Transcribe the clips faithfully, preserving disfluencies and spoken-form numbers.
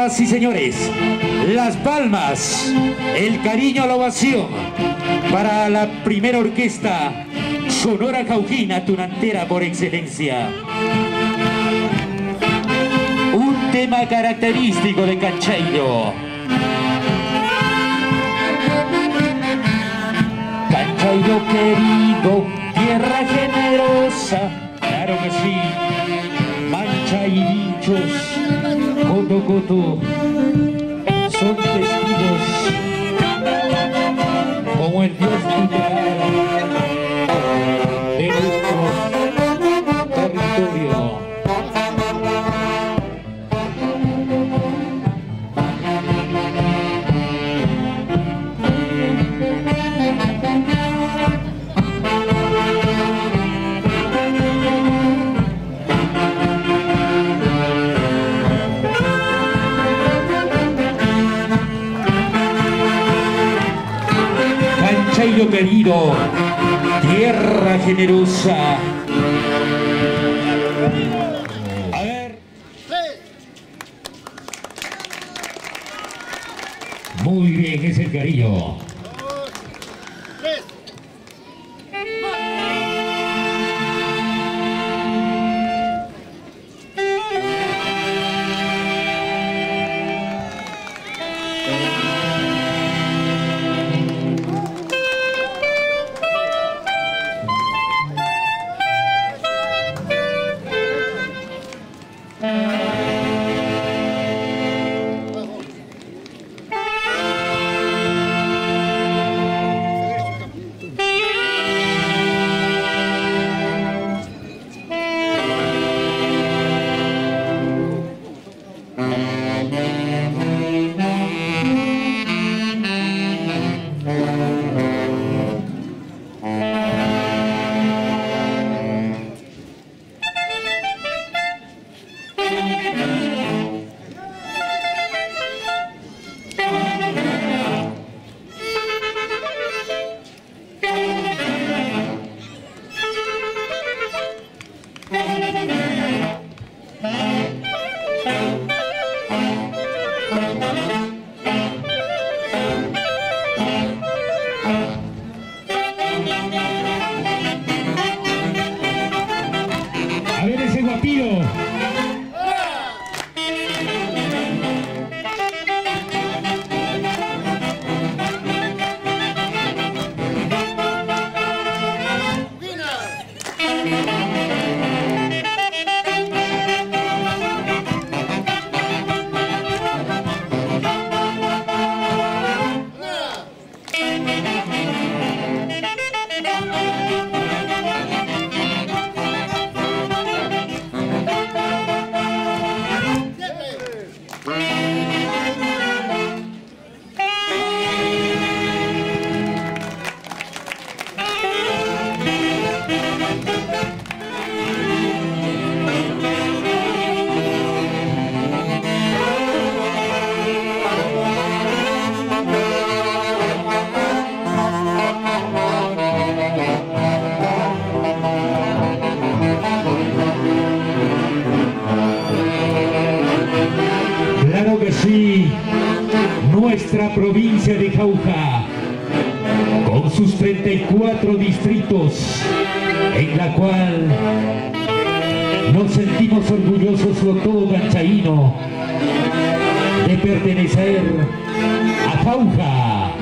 Señoras y señores, las palmas, el cariño, la ovación para la primera orquesta sonora cauquina tunantera por excelencia. Un tema característico de Cancheiro. Cancheiro querido, tierra generosa, claro que sí, Mancha y Vinchos, Coto Coto, son testigos como el Dios tutelar de nuestro territorio. Cancheiro querido, tierra generosa. A ver. Muy bien, es el cariño. A ver ese guapillo. Claro que sí, nuestra provincia de Jauja, con sus treinta y cuatro distritos, en la cual nos sentimos orgullosos por todo canchaíno de pertenecer a Jauja.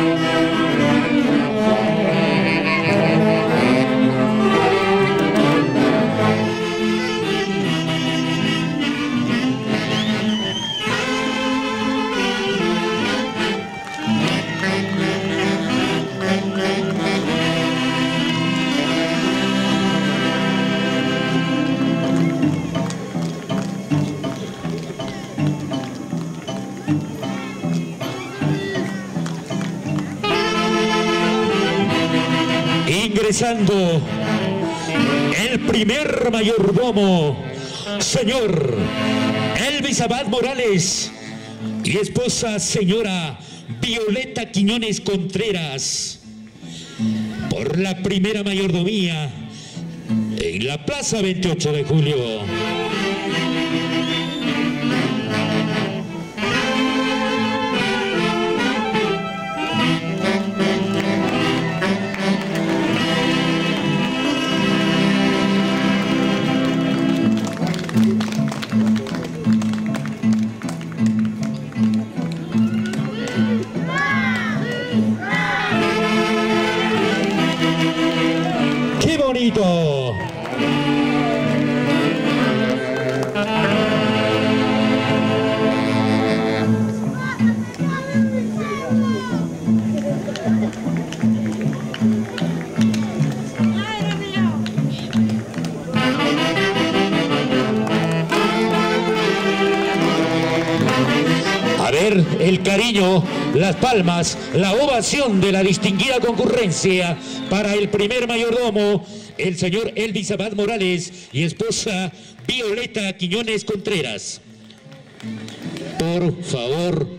Ingresando el primer mayordomo, señor Elvis Abad Morales, y esposa señora Violeta Quiñones Contreras, por la primera mayordomía en la Plaza veintiocho de julio. bonito! A ver, el cariño, las palmas, la ovación de la distinguida concurrencia para el primer mayordomo, el señor Elvis Abad Morales y esposa Violeta Quiñones Contreras. Por favor.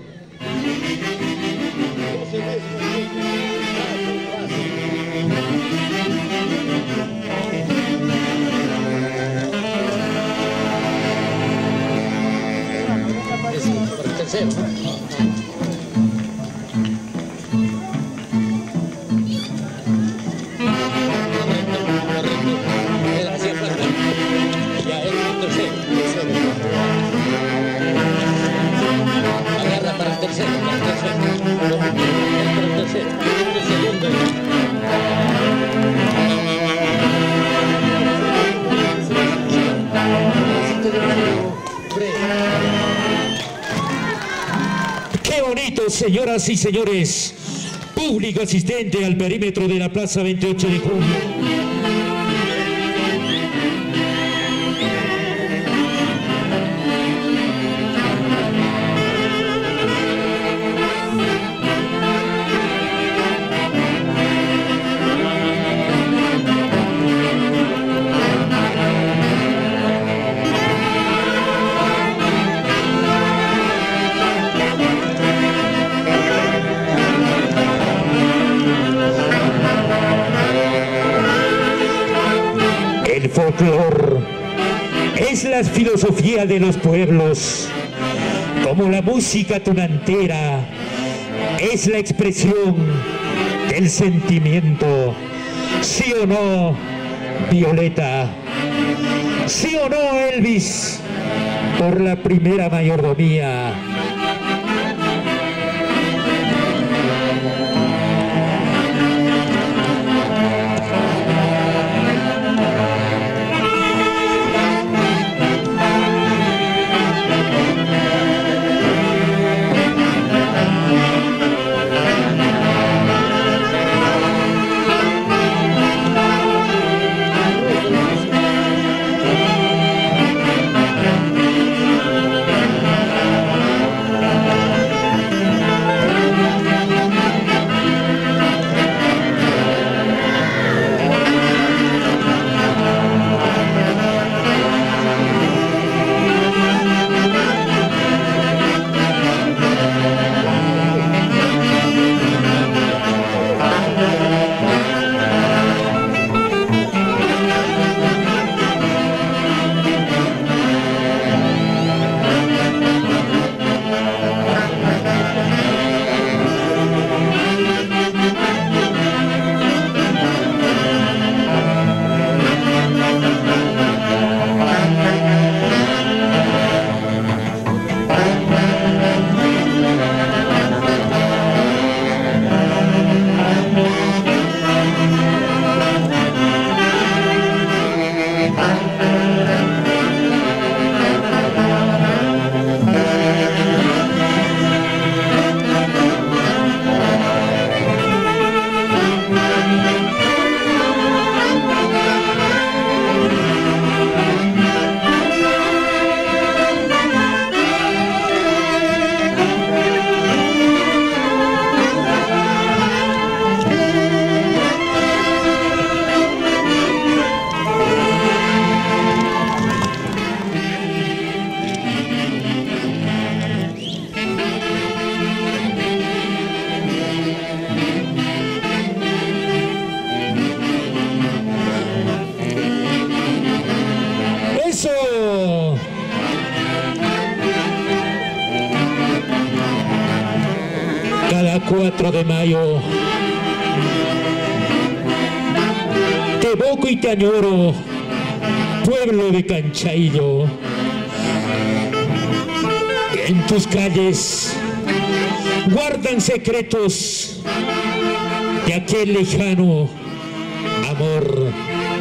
Agarra para el tercero, para el tercero. Para el tercero, el segundo. ¡Qué bonito, señoras y señores! Público asistente al perímetro de la Plaza veintiocho de Julio. El folclor es la filosofía de los pueblos, como la música tunantera es la expresión del sentimiento. ¿Sí o no, Violeta? ¿Sí o no, Elvis? Por la primera mayordomía. Cada cuatro de mayo te evoco y te añoro, pueblo de Canchaillo. En tus calles guardan secretos de aquel lejano amor.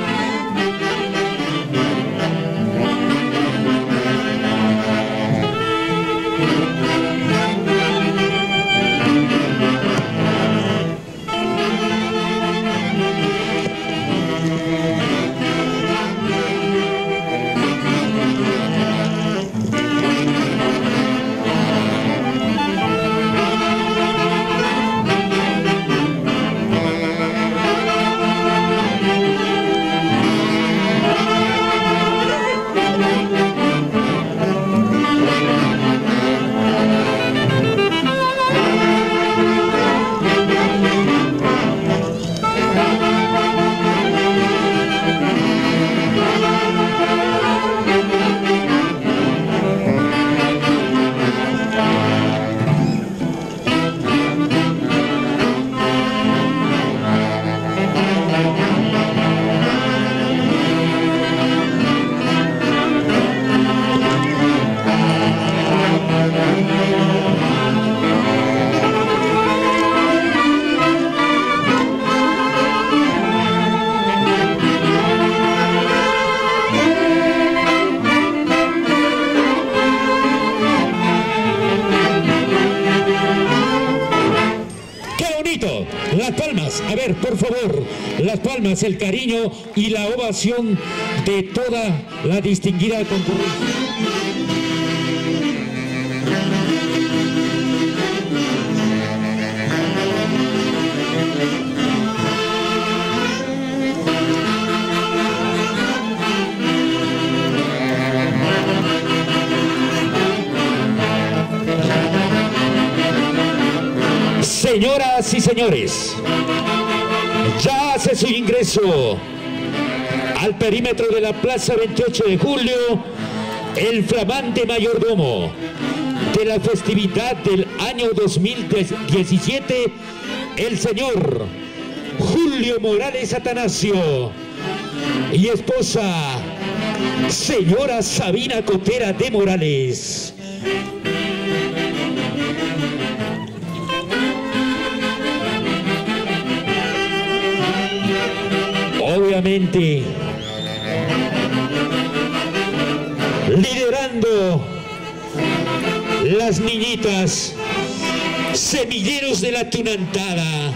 Las palmas, a ver, por favor, las palmas, el cariño y la ovación de toda la distinguida concurrencia. Señoras y señores, ya hace su ingreso al perímetro de la Plaza veintiocho de julio el flamante mayordomo de la festividad del año dos mil diecisiete, el señor Julio Morales Atanasio, y esposa, señora Sabina Cotera de Morales. Obviamente, liderando las niñitas, semilleros de la tunantada.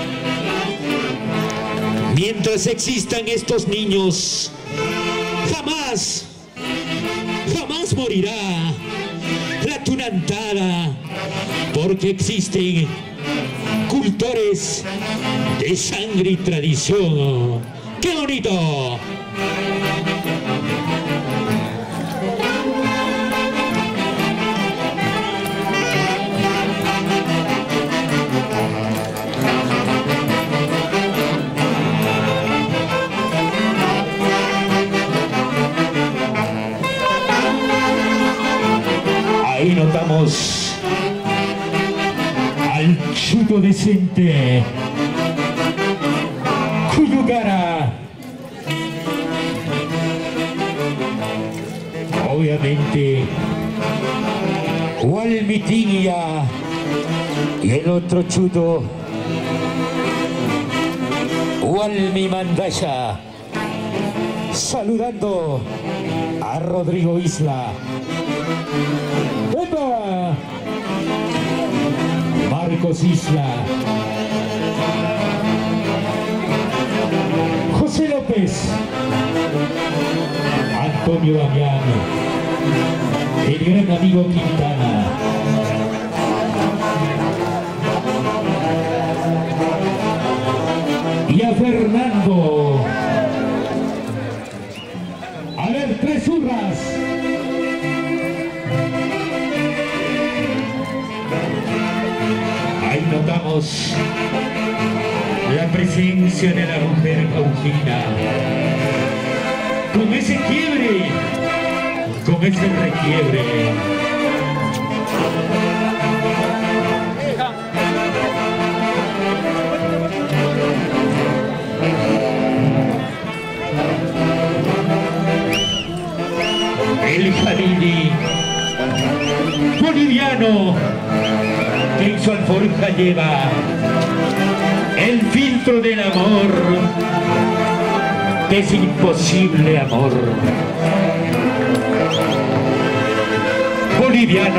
Mientras existan estos niños, jamás, jamás morirá la tunantada, porque existen cultores de sangre y tradición. ¡Qué bonito! Ahí notamos al chuto decente, cuyo cara obviamente Walmitinia, y el otro chuto Walmi Mandaya, saludando a Rodrigo Isla. ¡Epa! Marcos Isla, José López, Antonio Damián, el gran amigo Quintana, y a Fernando. A ver, tres hurras. Ahí notamos la presencia de la mujer Paulina, con ese quiebre, con ese requiebre. El Jalili boliviano, que su alforja lleva el filtro del amor, de ese imposible amor. Boliviano,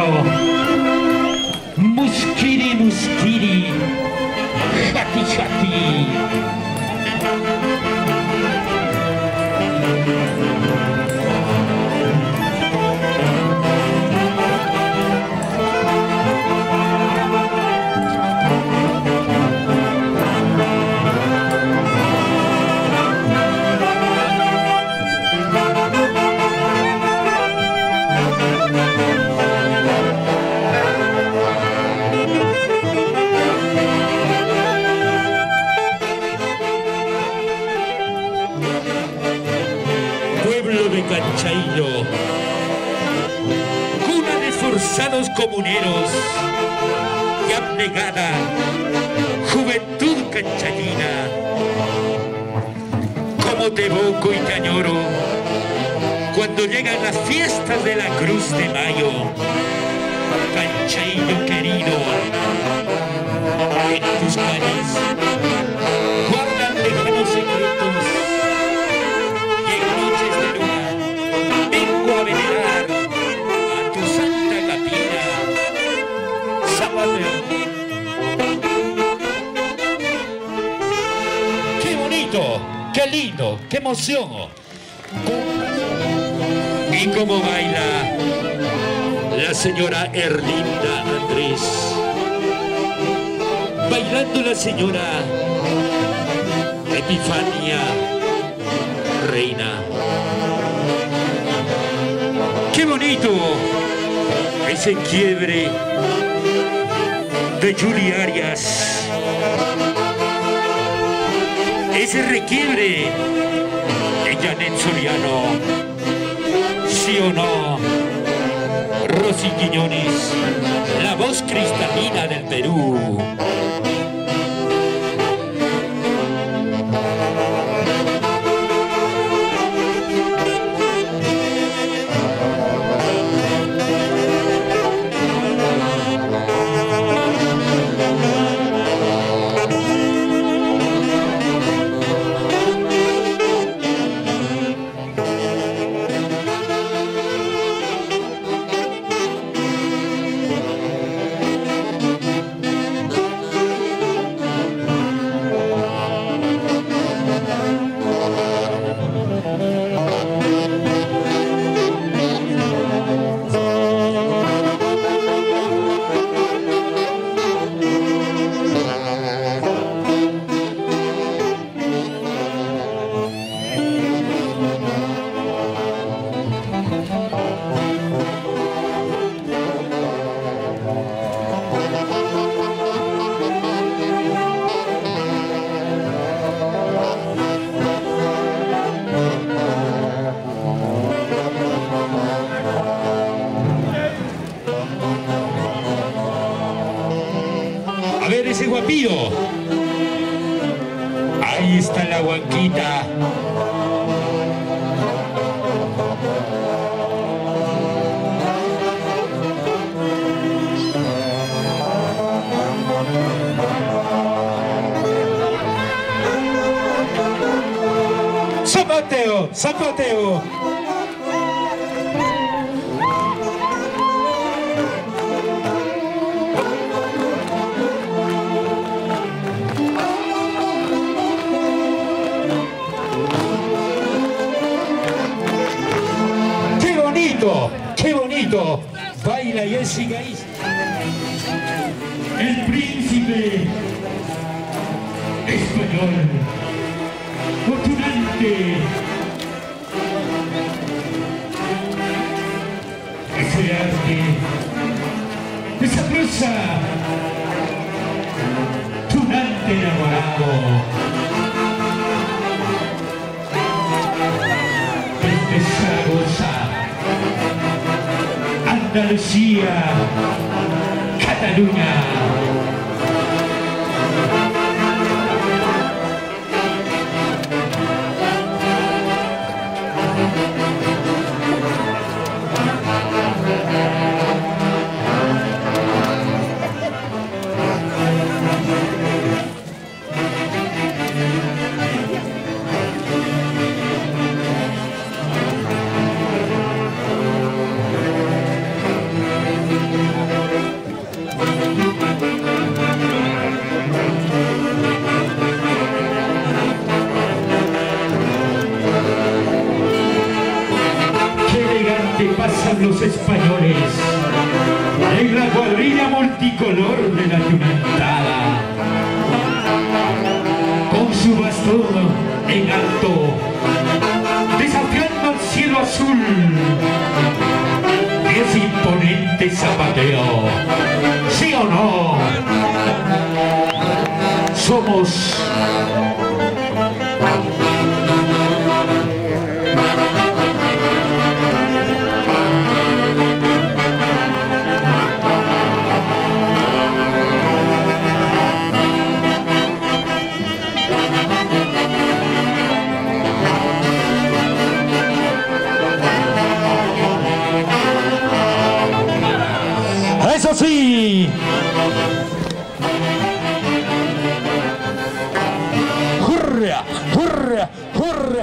muskiri, muskiri, jati, jati. Canchaillo, cuna de esforzados comuneros y abnegada juventud canchallina. Como te evoco y te añoro cuando llegan las fiestas de la Cruz de Mayo, Canchaillo querido. En tus calles guardan lejanos secretos y en noches de luna vengo a venerar a tu santa capilla, Zapateo. ¡Qué bonito! ¡Qué lindo! ¡Qué emoción! Y cómo baila la señora Erlinda Andrés. Bailando la señora Epifania Reina. ¡Qué bonito! Ese quiebre de Juli Arias. Ese requiebre de Janet Soriano. ¿Sí o no? Rosy Quiñones, la voz cristalina del Perú. A ver ese guapillo. Ahí está la huanquita. Zapateo, zapateo. ¡Qué bonito! Baila Jessica Is. El príncipe español, fortunante. Ese arte, esa prosa, tunante enamorado. Desde Zaragoza, Andalucía, Cataluña. vuela tunantada, con su bastón en alto, desafiando el cielo azul. Es imponente zapateo, ¿sí o no? Somos eso sí. ¡Hurra! ¡Hurra! ¡Hurra!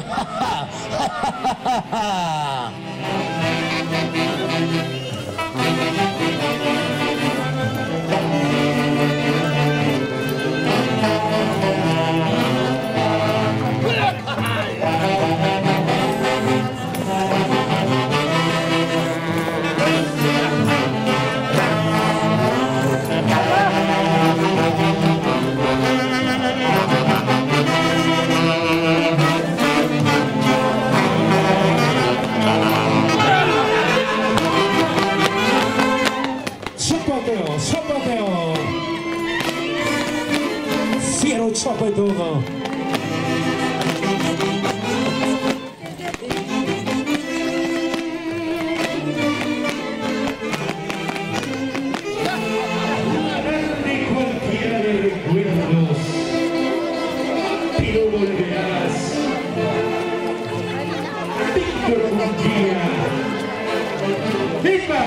Zapateo, zapateo. Fiero zapateo. De cualquiera de recuerdos, pero volverás. Víctor Munguía. ¡Viva!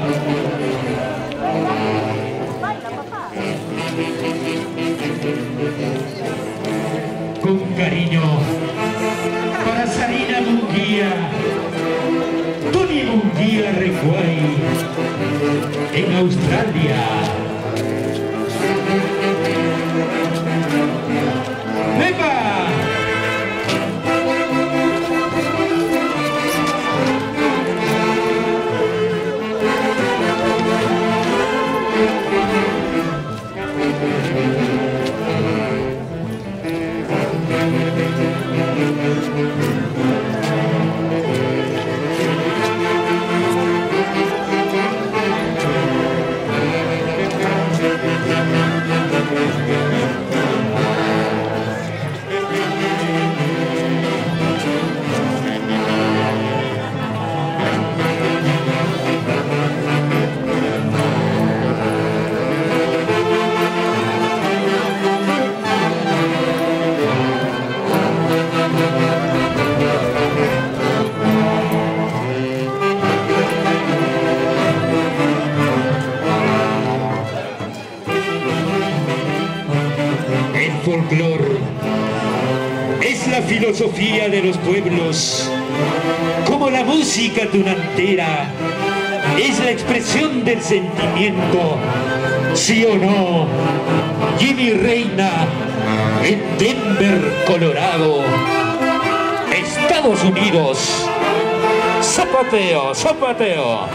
Con cariño para Sarina Munguía, Tony Munguía Recuay, en Australia. ¡Epa! Folclor es la filosofía de los pueblos, como la música tunantera es la expresión del sentimiento, ¿sí o no? Jimmy Reina en Denver, Colorado, Estados Unidos. Zapateo, zapateo.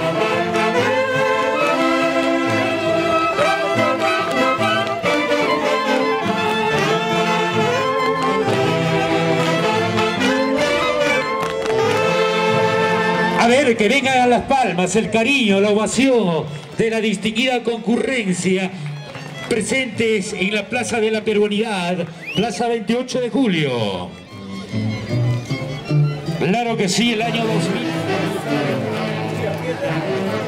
A ver, que vengan a Las Palmas el cariño, la ovación de la distinguida concurrencia presentes en la Plaza de la Peruanidad, Plaza veintiocho de julio. Claro que sí, el año dos mil.